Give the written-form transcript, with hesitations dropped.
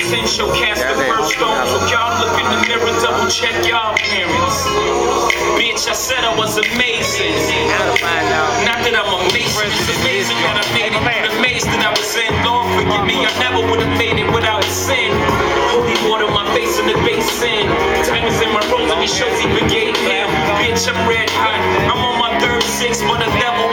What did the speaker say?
sin shall cast the first stone. So y'all look in the mirror, double check y'all parents. Bitch, I said I was amazing. Not that I'm amazing, it's amazing that I made it. But amazed that I was in. Lord, forgive me, I never would have made it without sin. Holy water, my face in the basin. Diamonds in my rose, and he shows he forgave him. Bitch, I'm red hot. I'm on my third six, but the devil